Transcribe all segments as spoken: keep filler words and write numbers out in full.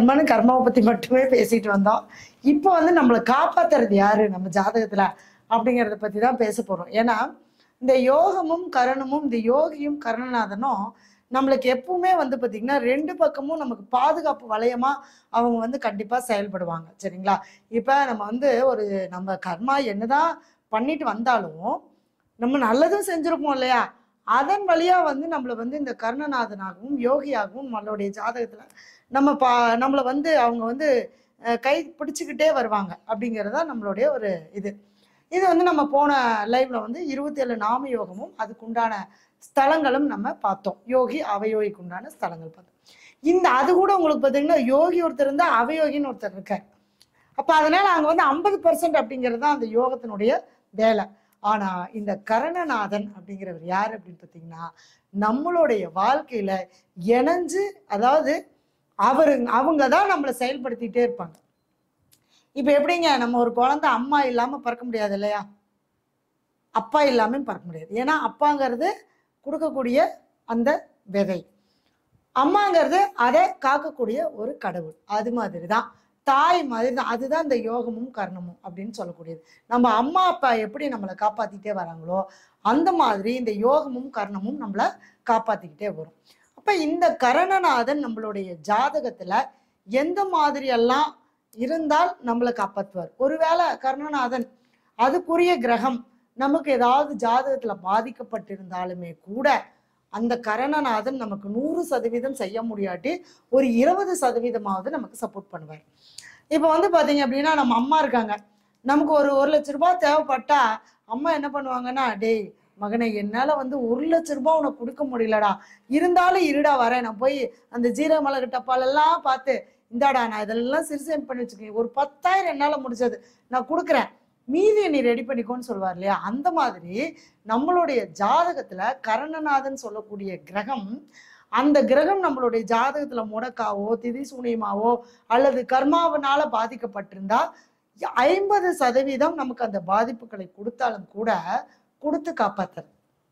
கர்மன்னு கர்மாவை பற்றி மட்டுமே பேசிட்டு வந்தோம். இப்போ வந்து நம்மளை காப்பாற்றுறது யாரு நம்ம ஜாதகத்தில் அப்படிங்கிறத பற்றி தான் பேச போகிறோம். ஏன்னா இந்த யோகமும் கரணமும், இந்த யோகியும் கரணநாதனும் நம்மளுக்கு எப்பவுமே வந்து பார்த்திங்கன்னா ரெண்டு பக்கமும் நமக்கு பாதுகாப்பு வளையமாக அவங்க வந்து கண்டிப்பாக செயல்படுவாங்க. சரிங்களா? இப்போ நம்ம வந்து ஒரு நம்ம கர்மா என்னதான் பண்ணிட்டு வந்தாலும் நம்ம நல்லதும் செஞ்சுருப்போம் இல்லையா? அதன் வழியாக வந்து நம்மளை வந்து இந்த கர்ணநாதனாகவும் யோகியாகவும் நம்மளுடைய ஜாதகத்தில் நம்ம பா நம்மளை வந்து அவங்க வந்து கை பிடிச்சிக்கிட்டே வருவாங்க அப்படிங்கிறது தான் நம்மளுடைய ஒரு இது. இது வந்து நம்ம போன லைவ்ல வந்து இருபத்தி ஏழு நாம யோகமும் அதுக்குண்டான ஸ்தலங்களும் நம்ம பார்த்தோம். யோகி அவயோகிக்கு உண்டான ஸ்தலங்கள் பார்த்தோம். இந்த அது கூட உங்களுக்கு பார்த்தீங்கன்னா யோகி ஒருத்தர் இருந்தா அவயோகின்னு ஒருத்தர் இருக்கார். அப்ப அதனால அங்க வந்து ஐம்பது பர்சன்ட் அப்படிங்கிறது தான் அந்த யோகத்தினுடைய வேலை. ஆனா இந்த கரணநாதன் அப்படிங்கிறவர் யார் அப்படின்னு பார்த்தீங்கன்னா நம்மளுடைய வாழ்க்கையில இணைஞ்சு, அதாவது அவரு அவங்க தான் நம்மளை செயல்படுத்திட்டே இருப்பாங்க. இப்ப எப்படிங்க, நம்ம ஒரு குழந்தை அம்மா இல்லாம பறக்க முடியாது இல்லையா? அப்பா இல்லாம பறக்க முடியாது. ஏன்னா அப்பாங்கிறது கொடுக்கக்கூடிய அந்த விதை, அம்மாங்கிறது அதை காக்கக்கூடிய ஒரு கடவுள். அது மாதிரி தான் தாய் மாதிரி தான். அதுதான் இந்த யோகமும் கர்ணமும் அப்படின்னு சொல்லக்கூடியது. நம்ம அம்மா அப்பா எப்படி நம்மளை காப்பாத்திக்கிட்டே வராங்களோ அந்த மாதிரி இந்த யோகமும் கர்ணமும் நம்மளை காப்பாத்திக்கிட்டே வரும். அப்ப இந்த கரணநாதன் நம்மளுடைய ஜாதகத்துல எந்த மாதிரி எல்லாம் இருந்தால் நம்மளை காப்பாற்றுவார். ஒருவேளை கர்ணநாதன் அதுக்குரிய கிரகம் நமக்கு ஏதாவது ஜாதகத்துல பாதிக்கப்பட்டிருந்தாலுமே கூட அந்த கரணநாதன் நமக்கு நூறு சதவீதம் செய்ய முடியாட்டி ஒரு இருபது சதவீதமாவது நமக்கு சப்போர்ட் பண்ணுவார். இப்போ வந்து பார்த்தீங்க அப்படின்னா நம்ம அம்மா இருக்காங்க, நமக்கு ஒரு ஒரு லட்ச ரூபாய் தேவைப்பட்டா அம்மா என்ன பண்ணுவாங்கன்னா, டேய் மகனை என்னால் வந்து ஒரு லட்ச ரூபாய் உனக்கு கொடுக்க முடியலடா, இருந்தாலும் இருடா வரேன், நான் போய் அந்த ஜீரக மிளகு டப்பாலெல்லாம் பார்த்து இந்தாடா நான் இதெல்லாம் சிறுசேம் பண்ணி வச்சுக்கேன், ஒரு பத்தாயிரம் என்னால் முடிச்சது நான் கொடுக்குறேன், மீதியை நீ ரெடி பண்ணிக்கோன்னு சொல்லுவார் இல்லையா? அந்த மாதிரி நம்மளுடைய ஜாதகத்துல கரணநாதன் சொல்லக்கூடிய கிரகம், அந்த கிரகம் நம்மளுடைய ஜாதகத்துல முடக்காவோ திதி சூனியமாவோ அல்லது கர்மாவனால பாதிக்கப்பட்டிருந்தா ஐம்பது சதவீதம் நமக்கு அந்த பாதிப்புகளை கொடுத்தாலும் கூட கொடுத்து காப்பாத்துறது.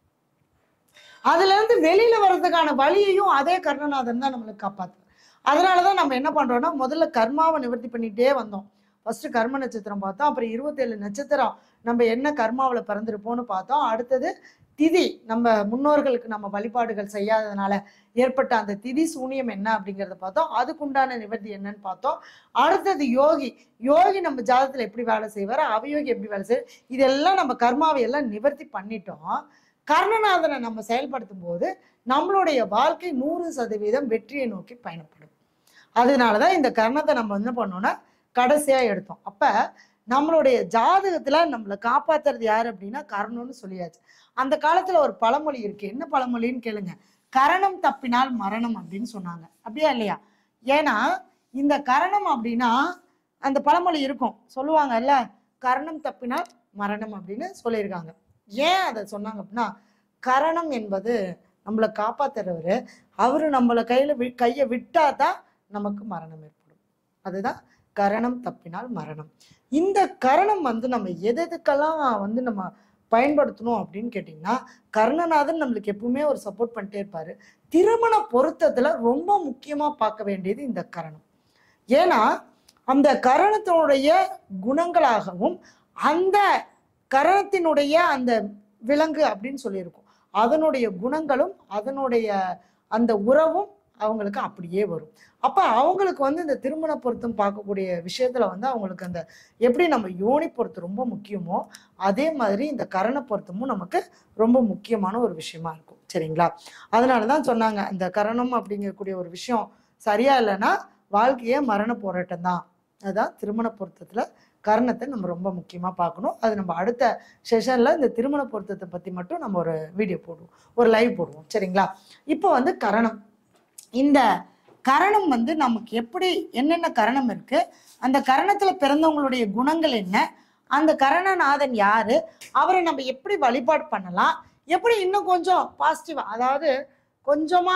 அதுல இருந்து வெளியில வர்றதுக்கான வழியையும் அதே கர்ணநாதன் தான் நம்மளுக்கு காப்பாத்துறது. அதனாலதான் நம்ம என்ன பண்றோம்னா முதல்ல கர்மாவை நிவர்த்தி பண்ணிட்டே வந்தோம். ஃபர்ஸ்ட் கர்ம நட்சத்திரம் பார்த்தோம், அப்புறம் இருபத்தி ஏழு நட்சத்திரம் நம்ம என்ன கர்மாவில் பிறந்திருப்போம்னு பார்த்தோம். அடுத்தது திதி, நம்ம முன்னோர்களுக்கு நம்ம வழிபாடுகள் செய்யாததுனால ஏற்பட்ட அந்த திதி சூனியம் என்ன அப்படிங்கிறத பார்த்தோம். அதுக்குண்டான நிவர்த்தி என்னன்னு பார்த்தோம். அடுத்தது யோகி, யோகி நம்ம ஜாதகத்துல எப்படி வேலை செய்வார், அவயோகி எப்படி வேலை செய்வார், இதெல்லாம் நம்ம கர்மாவை எல்லாம் நிவர்த்தி பண்ணிட்டோம். கர்ணநாதனை நம்ம செயல்படுத்தும் போது நம்மளுடைய வாழ்க்கை நூறு சதவீதம் வெற்றியை நோக்கி பயணப்படும். அதனாலதான் இந்த கர்ணத்தை நம்ம என்ன பண்ணோம்னா கடைசியா எடுத்தோம். அப்ப நம்மளுடைய ஜாதகத்துல நம்மளை காப்பாத்துறது யாரு அப்படின்னா கரணம்னு சொல்லியாச்சு. அந்த காலத்துல ஒரு பழமொழி இருக்கு, என்ன பழமொழின்னு கேளுங்க, கரணம் தப்பினால் மரணம் அப்படின்னு சொன்னாங்க. அப்படியா இல்லையா? ஏன்னா இந்த கரணம் அப்படின்னா அந்த பழமொழி இருக்கும், சொல்லுவாங்கல்ல, கரணம் தப்பினால் மரணம் அப்படின்னு சொல்லியிருக்காங்க. ஏன் அதை சொன்னாங்க அப்படின்னா, கரணம் என்பது நம்மளை காப்பாத்துறவரு, அவரு நம்மளை கையில வி கையை விட்டாதான் நமக்கு மரணம் ஏற்படும். அதுதான் கரணம் தப்பினால் மரணம். இந்த கரணம் வந்து நம்ம எது எதுக்கெல்லாம் வந்து நம்ம பயன்படுத்தணும் அப்படின்னு கேட்டிங்கன்னா, கர்ணநாதன் நம்மளுக்கு எப்பவுமே ஒரு சப்போர்ட் பண்ணிட்டே இருப்பாரு. திருமண பொருத்தத்துல ரொம்ப முக்கியமா பார்க்க வேண்டியது இந்த கரணம். ஏன்னா அந்த கரணத்தினுடைய குணங்களாகவும் அந்த கரணத்தினுடைய அந்த விலங்கு அப்படின்னு சொல்லியிருக்கோம், அதனுடைய குணங்களும் அதனுடைய அந்த உறவும் அவங்களுக்கு அப்படியே வரும். அப்ப அவங்களுக்கு வந்து இந்த திருமண பொருத்தம் பார்க்கக்கூடிய விஷயத்துல வந்து அவங்களுக்கு அந்த எப்படி நம்ம யோனி பொருத்தம் ரொம்ப முக்கியமோ அதே மாதிரி இந்த கரண பொருத்தமும் நமக்கு ரொம்ப முக்கியமான ஒரு விஷயமா இருக்கும். சரிங்களா? அதனாலதான் சொன்னாங்க, இந்த கரணம் அப்படிங்கக்கூடிய ஒரு விஷயம் சரியா இல்லைன்னா வாழ்க்கையே மரண போராட்டம் தான். அதுதான் திருமண பொருத்தத்துல கரணத்தை நம்ம ரொம்ப முக்கியமா பார்க்கணும். அது நம்ம அடுத்த செஷன்ல இந்த திருமண பொருத்தத்தை பத்தி மட்டும் நம்ம ஒரு வீடியோ போடுவோம், ஒரு லைவ் போடுவோம். சரிங்களா? இப்போ வந்து கரணம், இந்த கரணம் வந்து நமக்கு எப்படி என்னென்ன கரணம் இருக்கு, அந்த கரணத்துல பிறந்தவங்களுடைய குணங்கள் என்ன, அந்த கரணநாதன் யாரு, அவரை நம்ம எப்படி வழிபாடு பண்ணலாம், எப்படி இன்னும் கொஞ்சம் பாசிட்டிவா, அதாவது கொஞ்சமா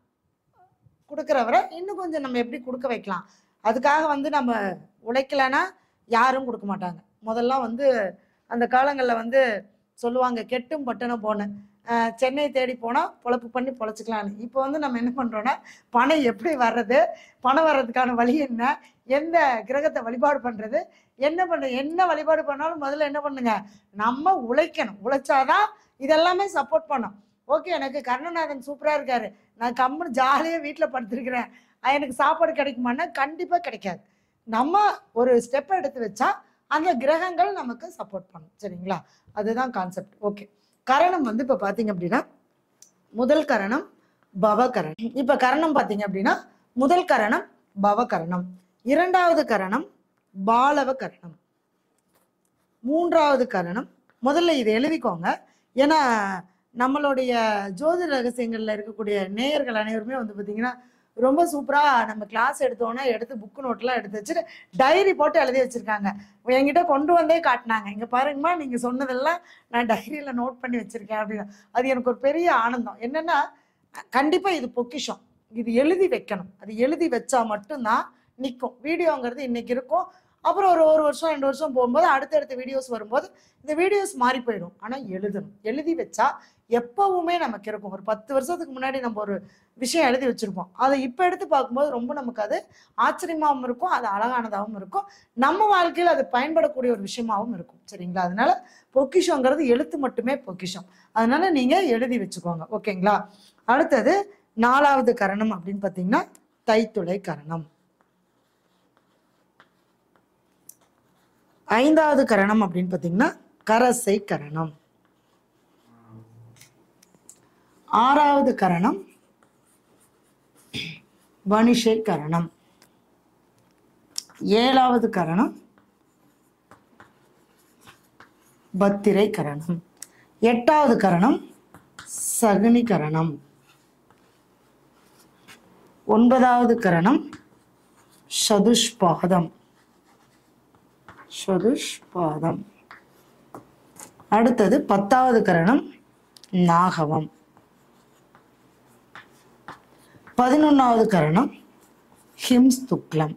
கொடுக்குறவரை இன்னும் கொஞ்சம் நம்ம எப்படி கொடுக்க வைக்கலாம். அதுக்காக வந்து நம்ம உழைக்கலைன்னா யாரும் கொடுக்க மாட்டாங்க. முதல்ல வந்து அந்த காலங்களில் வந்து சொல்லுவாங்க, கெட்டும் பட்டணம் போன சென்னை தேடி போனால் பொழப்பு பண்ணி பொழைச்சிக்கலான்னு. இப்போ வந்து நம்ம என்ன பண்ணுறோன்னா, பணம் எப்படி வர்றது, பணம் வர்றதுக்கான வழி என்ன, எந்த கிரகத்தை வழிபாடு பண்ணுறது, என்ன பண்ணுறது, என்ன வழிபாடு பண்ணாலும் முதல்ல என்ன பண்ணுங்க, நம்ம உழைக்கணும். உழைச்சாதான் இதெல்லாமே சப்போர்ட் பண்ணும். ஓகே, எனக்கு கர்ணநாதன் சூப்பராக இருக்காரு, நான் கம்முன்னு ஜாலியாக வீட்டில் படுத்துருக்கிறேன், எனக்கு சாப்பாடு கிடைக்குமான்னா கண்டிப்பாக கிடைக்காது. நம்ம ஒரு ஸ்டெப் எடுத்து வச்சா அந்த கிரகங்கள் நமக்கு சப்போர்ட் பண்ணும். சரிங்களா, அதுதான் கான்செப்ட். ஓகே, கரணம் வந்து இப்போ பார்த்தீங்க அப்படின்னா முதல் கரணம் பவகரணம். இப்போ கரணம் பார்த்தீங்க அப்படின்னா முதல் கரணம் பவகரணம், இரண்டாவது கரணம் பாலவ கரணம், மூன்றாவது கரணம். முதல்ல இதை எழுதிக்கோங்க, ஏன்னா நம்மளுடைய ஜோதிட ரகசியங்கள்ல இருக்கக்கூடிய நேயர்கள் அனைவருமே வந்து பார்த்தீங்கன்னா ரொம்ப சூப்பராக நம்ம கிளாஸ் எடுத்தோன்னா எடுத்து புக்கு நோட்டெலாம் எடுத்து வச்சுட்டு டைரி போட்டு எழுதி வச்சுருக்காங்க. என்கிட்ட கொண்டு வந்தே காட்டினாங்க, இங்கே பாருங்கம்மா நீங்கள் சொன்னதெல்லாம் நான் டைரியில் நோட் பண்ணி வச்சுருக்கேன் அப்படின்னு. அது எனக்கு ஒரு பெரிய ஆனந்தம். என்னென்னா, கண்டிப்பாக இது பொக்கிஷம், இது எழுதி வைக்கணும். அது எழுதி வச்சா மட்டும்தான் நிற்கும். வீடியோங்கிறது இன்றைக்கி இருக்கும், அப்புறம் ஒரு ஒரு வருஷம் ரெண்டு வருஷம் போகும்போது அடுத்தடுத்த வீடியோஸ் வரும்போது இந்த வீடியோஸ் மாறி போயிடும். ஆனால் எழுதணும், எழுதி வச்சா எப்பவுமே நமக்கு இருக்கும். ஒரு பத்து வருஷத்துக்கு முன்னாடி நம்ம ஒரு விஷயம் எழுதி வச்சுருப்போம், அதை இப்போ எடுத்து பார்க்கும்போது ரொம்ப நமக்கு அது ஆச்சரியமாகவும் இருக்கும், அது அழகானதாகவும் இருக்கும், நம்ம வாழ்க்கையில் அது பயன்படக்கூடிய ஒரு விஷயமாகவும் இருக்கும். சரிங்களா, அதனால பொக்கிஷங்கிறது எழுத்து மட்டுமே பொக்கிஷம், அதனால நீங்கள் எழுதி வச்சுக்கோங்க. ஓகேங்களா. அடுத்தது நாலாவது கரணம் அப்படின்னு பார்த்தீங்கன்னா தைத்துளை கரணம். ஐந்தாவது கரணம் அப்படின்னு பார்த்தீங்கன்னா கரசை கரணம். ஆறாவது கரணம் வணிஷை கரணம். ஏழாவது கரணம் பத்திரை கரணம். எட்டாவது கரணம் சகுனி கரணம். ஒன்பதாவது கரணம் சதுஷ்பாதம். சதுஷ்பாதம். அடுத்தது பத்தாவது கரணம் நாகவம். பதினொன்னாவது கரணம் ஹிம்ஸ்துக்லம்.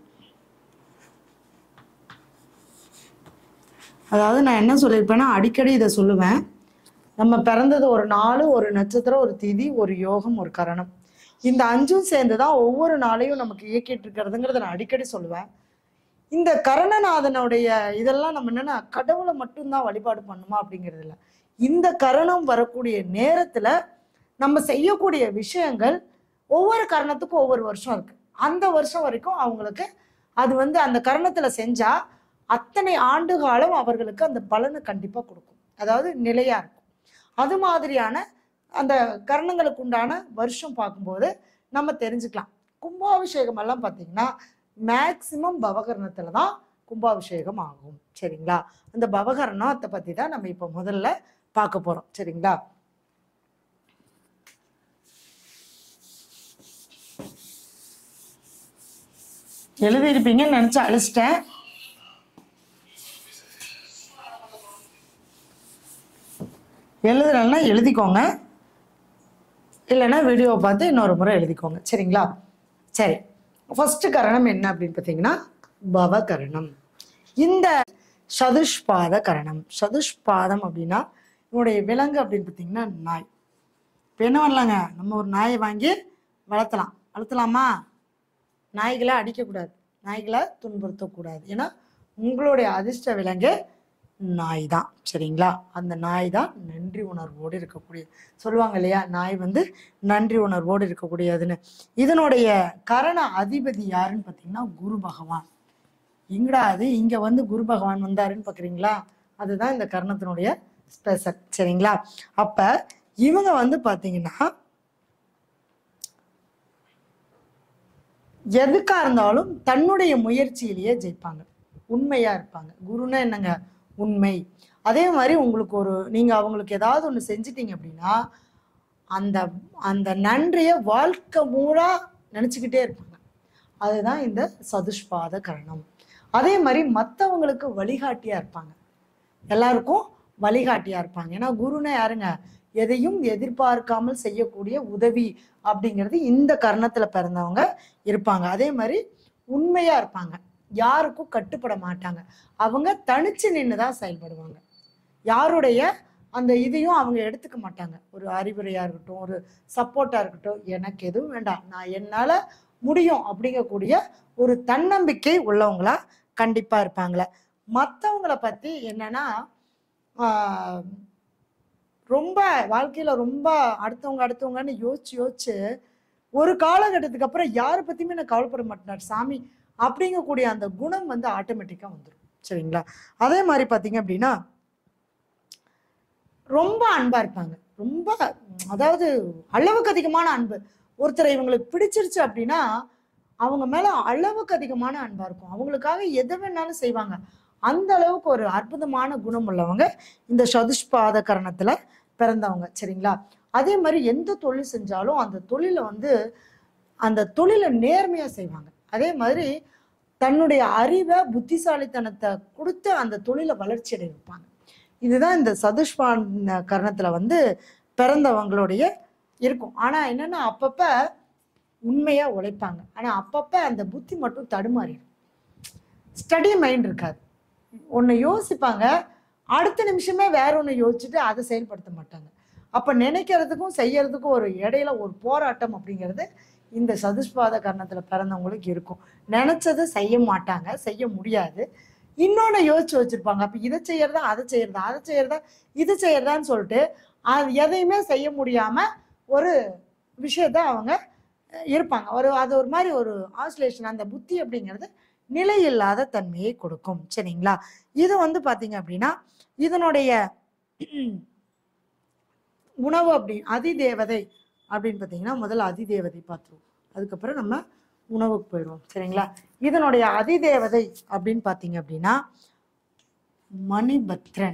அதாவது நான் என்ன சொல்லியிருப்பேன்னா, அடிக்கடி இதை சொல்லுவேன், நம்ம பிறந்தது ஒரு நாள், ஒரு நட்சத்திரம், ஒரு திதி, ஒரு யோகம், ஒரு கரணம், இந்த அஞ்சும் சேர்ந்து தான் ஒவ்வொரு நாளையும் நமக்கு இயக்கிட்டு இருக்கிறதுங்கிறத நான் அடிக்கடி சொல்லுவேன். இந்த கரணநாதனுடைய இதெல்லாம் நம்ம என்னன்னா கடவுளை மட்டும்தான் வழிபாடு பண்ணுமா அப்படிங்கிறது இல்லை. இந்த கரணம் வரக்கூடிய நேரத்துல நம்ம செய்யக்கூடிய விஷயங்கள் ஒவ்வொரு கரணத்துக்கும் ஒவ்வொரு வருஷம் இருக்கு. அந்த வருஷம் வரைக்கும் அவங்களுக்கு அது வந்து அந்த கரணத்துல செஞ்சா அத்தனை ஆண்டு காலம் அவர்களுக்கு அந்த பலனை கண்டிப்பா கொடுக்கும், அதாவது நிலையா இருக்கும். அது மாதிரியான அந்த கரணங்களுக்கு உண்டான வருஷம் பார்க்கும்போது நம்ம தெரிஞ்சுக்கலாம். கும்பாபிஷேகம் எல்லாம் பார்த்தீங்கன்னா மேக்சிமம் பவகரணத்துல தான் கும்பாபிஷேகம் ஆகும். சரிங்களா, அந்த பவகரணத்தை பத்தி தான் நம்ம இப்போ முதல்ல பார்க்க போறோம். சரிங்களா, எழுதியிருப்பீங்கன்னு நினைச்சு அழிச்சிட்டேன். எழுதுறேன்னா எழுதிக்கோங்க, இல்லைன்னா வீடியோவை பார்த்து இன்னொரு முறை எழுதிக்கோங்க. சரிங்களா, சரி. ஃபர்ஸ்ட் கரணம் என்ன அப்படின்னு பார்த்தீங்கன்னா பவகரணம். இந்த சதுஷ்பாத கரணம். சதுஷ்பாதம் அப்படின்னா என்னுடைய விலங்கு அப்படின்னு பார்த்தீங்கன்னா நாய். இப்போ என்ன பண்ணலாங்க, நம்ம ஒரு நாயை வாங்கி வளர்த்தலாம். வளர்த்தலாமா? நாய்களை அடிக்கக்கூடாது, நாய்களை துன்புறுத்தக்கூடாது. ஏன்னா உங்களுடைய அதிர்ஷ்ட விலங்கு நாய் தான். சரிங்களா, அந்த நாய் தான் நன்றி உணர்வோடு இருக்கக்கூடிய, சொல்லுவாங்க இல்லையா, நாய் வந்து நன்றி உணர்வோடு இருக்கக்கூடியதுன்னு. இதனுடைய கரண அதிபதி யாருன்னு பார்த்தீங்கன்னா குரு பகவான். எங்கடா அது இங்க வந்து குரு பகவான் வந்தாருன்னு பார்க்குறீங்களா, அதுதான் இந்த கரணத்தினுடைய ஸ்பெஷல். சரிங்களா, அப்ப இவங்க வந்து பார்த்தீங்கன்னா எதுக்கா இருந்தாலும் தன்னுடைய முயற்சியிலேயே ஜெயிப்பாங்க, உண்மையா இருப்பாங்க. குருன்னா என்னங்க, உண்மை. அதே மாதிரி உங்களுக்கு ஒரு நீங்க அவங்களுக்கு ஏதாவது ஒன்று செஞ்சிட்டீங்க அப்படின்னா அந்த அந்த நன்றியை வாழ்க்கை மூலா நினச்சிக்கிட்டே இருப்பாங்க. அதுதான் இந்த சதுஷ்பாத கரணம். அதே மாதிரி மற்றவங்களுக்கு வழிகாட்டியா இருப்பாங்க, எல்லாருக்கும் வழிகாட்டியா இருப்பாங்க. ஏன்னா குருன்னா யாருங்க, எதையும் எதிர்பார்க்காமல் செய்யக்கூடிய உதவி அப்படிங்கிறது இந்த கரணத்துல பிறந்தவங்க இருப்பாங்க. அதே மாதிரி உண்மையா இருப்பாங்க, யாருக்கும் கட்டுப்பட மாட்டாங்க, அவங்க தனிச்சு நின்று தான் செயல்படுவாங்க, யாருடைய அந்த இதையும் அவங்க எடுத்துக்க மாட்டாங்க. ஒரு அறிவுரையாக இருக்கட்டும், ஒரு சப்போர்ட்டாக இருக்கட்டும், எனக்கு எதுவும் வேண்டாம், நான் என்னால் முடியும் அப்படிங்கக்கூடிய ஒரு தன்னம்பிக்கை உள்ளவங்களா கண்டிப்பாக இருப்பாங்களே. மற்றவங்கள பற்றி என்னன்னா ரொம்ப வாழ்க்கையில் ரொம்ப அடுத்தவங்க அடுத்தவங்கன்னு யோசிச்சு யோசிச்சு ஒரு காலகட்டத்துக்கு அப்புறம் யாரை பற்றியுமே நான் கவலைப்பட மாட்டேனார் சாமி அப்படிங்கக்கூடிய அந்த குணம் வந்து ஆட்டோமேட்டிக்காக வந்துடும். சரிங்களா? அதே மாதிரி பார்த்தீங்க அப்படின்னா ரொம்ப அன்பா இருப்பாங்க. ரொம்ப அதாவது அளவுக்கு அதிகமான அன்பு. ஒருத்தரை இவங்களுக்கு பிடிச்சிருச்சு அப்படின்னா அவங்க மேல அளவுக்கு அதிகமான அன்பா இருக்கும். அவங்களுக்காக எதை வேணாலும் செய்வாங்க. அந்த அளவுக்கு ஒரு அற்புதமான குணம் உள்ளவங்க இந்த சதுஷ்பாத கரணத்துல பிறந்தவங்க. சரிங்களா? அதே மாதிரி எந்த தொழில் செஞ்சாலும் அந்த தொழிலை வந்து அந்த தொழிலை நேர்மையா செய்வாங்க. அதே மாதிரி தன்னுடைய அறிவை புத்திசாலித்தனத்தை கொடுத்து அந்த தொழிலை வளர்ச்சி அடைய வைப்பாங்க. இதுதான் இந்த சதுஷ்பாத கரணத்துல வந்து பிறந்தவங்களுடைய இருக்கும். ஆனா என்னன்னா அப்பப்ப உண்மையா உழைப்பாங்க. ஆனா அப்பப்ப அந்த புத்தி மட்டும் தடுமாறிடும். ஸ்டடி மைண்ட் இருக்காது. ஒன்று யோசிப்பாங்க, அடுத்த நிமிஷமே வேற ஒன்று யோசிச்சுட்டு அதை செயல்படுத்த மாட்டாங்க. அப்போ நினைக்கிறதுக்கும் செய்யறதுக்கும் ஒரு இடையில ஒரு போராட்டம் அப்படிங்கிறது இந்த சதுஷ்பாத கரணத்தில் பிறந்தவங்களுக்கு இருக்கும். நினைச்சதை செய்ய மாட்டாங்க, செய்ய முடியாது. இன்னொன்று யோசிச்சு வச்சிருப்பாங்க. அப்போ இதை செய்யறதா அதை செய்யறதா அதை செய்யறதா இது செய்யறதான்னு சொல்லிட்டு அது எதையுமே செய்ய முடியாம ஒரு விஷயத்த அவங்க இருப்பாங்க. ஒரு அது ஒரு மாதிரி ஒரு ஆசிலேஷன். அந்த புத்தி அப்படிங்கிறது நிலையில்லாத தன்மையை கொடுக்கும். சரிங்களா? இது வந்து பாத்தீங்க அப்படின்னா இதனுடைய உணவு அப்படி அதிதேவதை அப்படின்னு பார்த்தீங்கன்னா முதல்ல அதிதேவதை பார்த்துருவோம். அதுக்கப்புறம் நம்ம உணவுக்கு போயிடுவோம். சரிங்களா? இதனுடைய அதிதேவதை அப்படின்னு பார்த்தீங்க அப்படின்னா மணிபத்ரன்.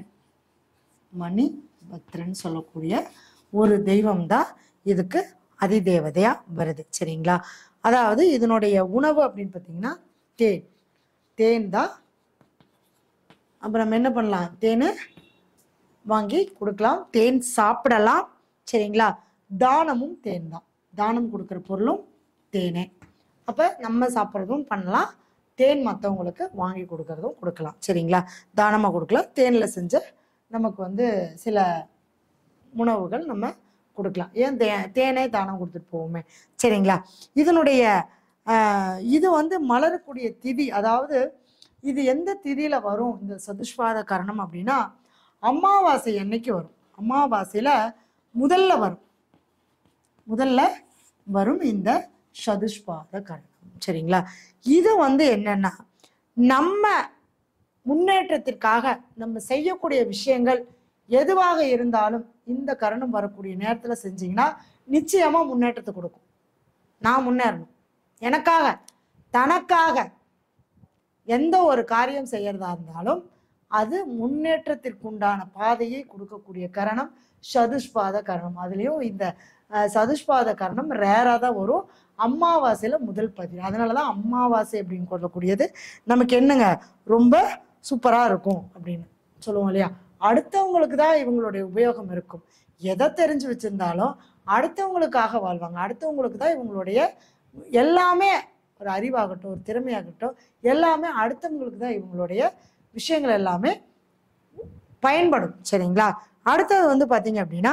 மணிபத்ரன் சொல்லக்கூடிய ஒரு தெய்வம் தான் இதுக்கு அதிதேவதையா வருது. சரிங்களா? அதாவது இதனுடைய உணவு அப்படின்னு பார்த்தீங்கன்னா தேன். தேன் தான். அப்புறம் நம்ம என்ன பண்ணலாம்? தேன் வாங்கி கொடுக்கலாம், தேன் சாப்பிடலாம். சரிங்களா? தானமும் தேன் தான். தானம் கொடுக்குற பொருளும் தேனே. அப்போ நம்ம சாப்பிட்றதும் பண்ணலாம், தேன் மற்றவங்களுக்கு வாங்கி கொடுக்கறதும் கொடுக்கலாம். சரிங்களா? தானமாக கொடுக்கலாம். தேனில் செஞ்ச நமக்கு வந்து சில உணவுகள் நம்ம கொடுக்கலாம். ஏன் தே தேனே தானம் கொடுத்துட்டு போவோமே. சரிங்களா? இதனுடைய இது வந்து மலரக்கூடிய திதி, அதாவது இது எந்த திதியில வரும் இந்த சதுஷ்பாத கரணம் அப்படின்னா அமாவாசை என்னைக்கு வரும். அமாவாசையில முதல்ல வரும் முதல்ல வரும் இந்த சதுஷ்பாத கரணம். சரிங்களா? இது வந்து என்னன்னா நம்ம முன்னேற்றத்திற்காக நம்ம செய்யக்கூடிய விஷயங்கள் எதுவாக இருந்தாலும் இந்த கரணம் வரக்கூடிய நேரத்துல செஞ்சீங்கன்னா நிச்சயமா முன்னேற்றத்தை கொடுக்கும். நான் முன்னேறணும், எனக்காக தனக்காக எந்த ஒரு காரியம் செய்யறதா இருந்தாலும் அது முன்னேற்றத்திற்குண்டான பாதையை கொடுக்கக்கூடிய கரணம் சதுஷ்பாத கரணம். அதுலயும் இந்த சதுஷ்பாத கரணம் ரேரா தான் வரும். அமாவாசையில முதல் பதிவு. அதனாலதான் அமாவாசை அப்படின்னு சொல்லக்கூடியது நமக்கு என்னங்க ரொம்ப சூப்பரா இருக்கும் அப்படின்னு சொல்லுவோம் இல்லையா? அடுத்தவங்களுக்கு தான் இவங்களுடைய உபயோகம் இருக்கும். எதை தெரிஞ்சு வச்சிருந்தாலும் அடுத்தவங்களுக்காக வாழ்வாங்க. அடுத்தவங்களுக்கு தான் இவங்களுடைய எல்லாமே, ஒரு அறிவாகட்டும் ஒரு திறமையாகட்டும் எல்லாமே அடுத்தவங்களுக்கு தான் இவங்களுடைய விஷயங்கள் எல்லாமே பயன்படும். சரிங்களா? அடுத்தது வந்து பார்த்தீங்க அப்படின்னா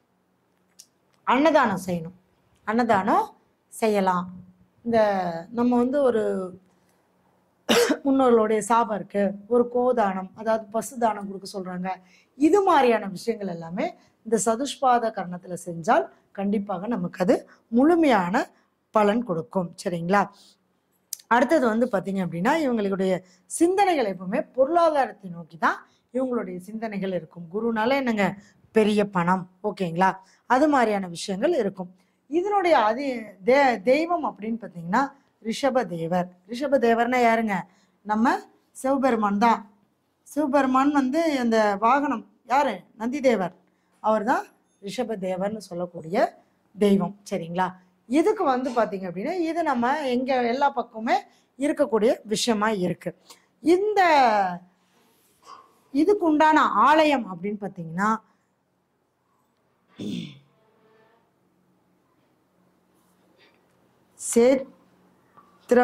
அன்னதானம் செய்யணும். அன்னதானம் செய்யலாம். இந்த நம்ம வந்து ஒரு முன்னோர்களுடைய சாபம் இருக்கு, ஒரு கோதானம் அதாவது பசு தானம் கொடுக்க சொல்றாங்க. இது மாதிரியான விஷயங்கள் எல்லாமே இந்த சதுஷ்பாத கரணத்துல செஞ்சால் கண்டிப்பாக நமக்கு அது முழுமையான பலன் கொடுக்கும். சரிங்களா? அடுத்தது வந்து பார்த்தீங்க அப்படின்னா இவங்களுடைய சிந்தனைகள் எப்பவுமே பொருளாதாரத்தை நோக்கி தான் இவங்களுடைய சிந்தனைகள் இருக்கும். குருனால என்னங்க பெரிய பணம், ஓகேங்களா? அது மாதிரியான விஷயங்கள் இருக்கும். இதனுடைய அதி தே தெய்வம் அப்படின்னு பார்த்தீங்கன்னா ரிஷபதேவர். ரிஷபதேவர்னா யாருங்க? நம்ம சிவபெருமான் தான். சிவபெருமான் வந்து அந்த வாகனம் யாரு? நந்திதேவர். அவர் தான் ரிஷபதேவர்னு சொல்லக்கூடிய தெய்வம். சரிங்களா? இதுக்கு வந்து பார்த்தீங்க அப்படின்னா இது நம்ம எங்க எல்லா பக்கமுமே இருக்கக்கூடிய விஷயமா இருக்கு. இந்த இதுக்கு உண்டான ஆலயம் அப்படின்னு பார்த்தீங்கன்னா சேத்திர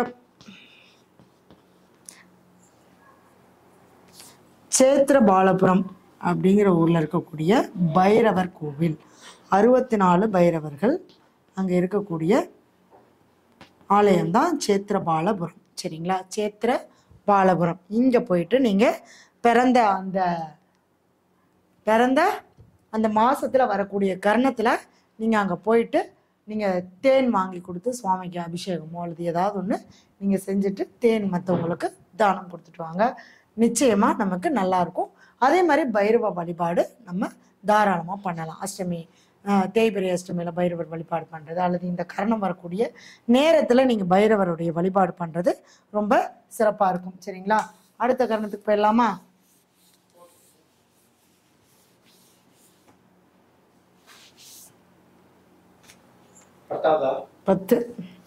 சேத்திர பாலபுரம் அப்படிங்கிற ஊரில் இருக்கக்கூடிய பைரவர் கோவில். அறுபத்தி நாலு பைரவர்கள் அங்கே இருக்கக்கூடிய ஆலயம்தான் சேத்திரபாலபுரம். சரிங்களா? சேத்திரபாலபுரம். இங்கே போயிட்டு நீங்கள் பிறந்த அந்த பிறந்த அந்த மாதத்தில் வரக்கூடிய கர்ணத்தில் நீங்கள் அங்கே போயிட்டு நீங்கள் தேன் வாங்கி கொடுத்து சுவாமிக்கு அபிஷேகமோ அல்லது ஏதாவது ஒன்று நீங்கள் செஞ்சுட்டு தேன் மற்றவங்களுக்கு தானம் கொடுத்துட்டு வாங்க. நிச்சயமாக நமக்கு நல்லாயிருக்கும். அதே மாதிரி பைரவ வழிபாடு நம்ம தாராளமாக பண்ணலாம். அஷ்டமி தேய்பிரை அஷ்டமியில் பைரவர் வழிபாடு பண்ணுறது அல்லது இந்த கரணம் வரக்கூடிய நேரத்தில் நீங்கள் பைரவருடைய வழிபாடு பண்ணுறது ரொம்ப சிறப்பாக இருக்கும். சரிங்களா? அடுத்த கரணத்துக்கு போயிடலாமா? பத்து.